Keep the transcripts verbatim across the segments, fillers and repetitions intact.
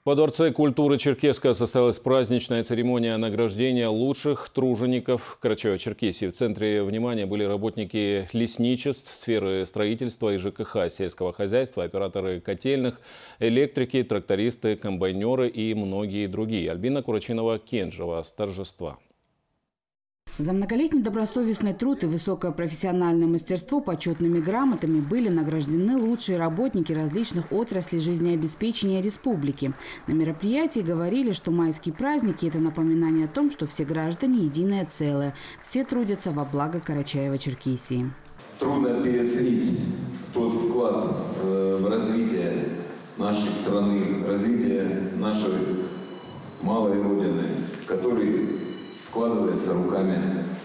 Во Дворце культуры Черкесска состоялась праздничная церемония награждения лучших тружеников Карачаево-Черкесии. В центре внимания были работники лесничеств, сферы строительства и ЖКХ, сельского хозяйства, операторы котельных, электрики, трактористы, комбайнеры и многие другие. Альбина Курачинова-Кенжева с торжества. За многолетний добросовестный труд и высокое профессиональное мастерство почетными грамотами были награждены лучшие работники различных отраслей жизнеобеспечения республики. На мероприятии говорили, что майские праздники – это напоминание о том, что все граждане – единое целое. Все трудятся во благо Карачаево-Черкесии. Трудно переоценить тот вклад в развитие нашей страны, развитие нашей малой Родины, который вкладывается руками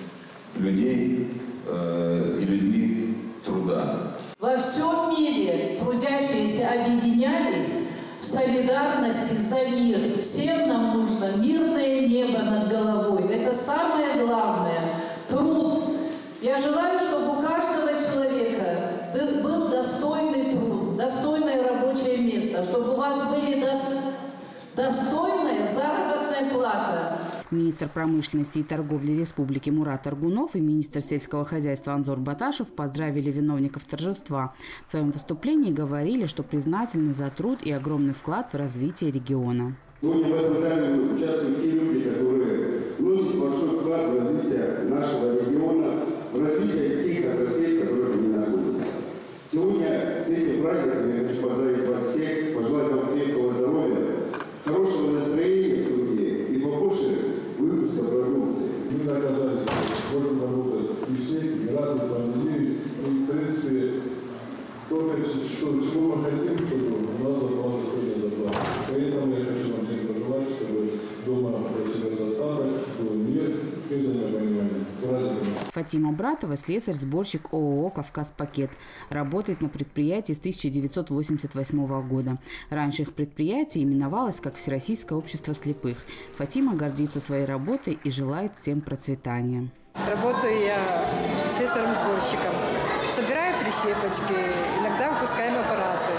людей э, и людьми труда. Во всем мире трудящиеся объединялись в солидарности за мир. Всем нам нужно мирное небо над головой. Это самое главное. Труд. Я желаю, чтобы у каждого человека был достойный труд, достойное рабочее место, чтобы у вас были достойная заработная плата. Министр промышленности и торговли республики Мурат Аргунов и министр сельского хозяйства Анзор Баташев поздравили виновников торжества. В своем выступлении говорили, что признательны за труд и огромный вклад в развитие региона. Сегодня в этом зале участвуют те люди, которые вносят большой вклад в развитие нашего региона, в развитие тех отраслей, в которых они находятся. Сегодня с этим праздником я хочу поздравить вас всех, пожелать вам крепкого здоровья, хорошего настроения в труде и побольше выпуска продукции. Мы доказали, что можно работать и все, и рады пандемии, и в принципе, только что, чего мы хотим, чтобы у нас была достойная зарплата. Поэтому я хочу вам всем пожелать, чтобы дома был всегда достаток, был мир, и взаимопонимание. С праздником. Фатима Братова – слесарь-сборщик ООО «Кавказ-Пакет». Работает на предприятии с тысяча девятьсот восемьдесят восьмого года. Раньше их предприятие именовалось как Всероссийское общество слепых. Фатима гордится своей работой и желает всем процветания. Работаю я слесарем-сборщиком. Собираю прищепочки, иногда выпускаем аппараты.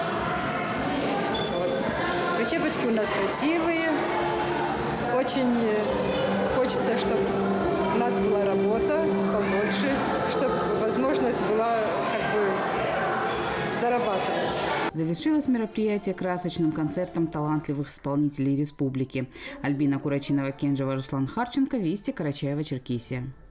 Вот. Прищепочки у нас красивые. Очень хочется, чтобы у нас была работа побольше, чтобы возможность была как бы зарабатывать. Завершилось мероприятие красочным концертом талантливых исполнителей республики. Альбина Курачинова-Кенжева, Руслан Харченко, Вести, Карачаево-Черкесия.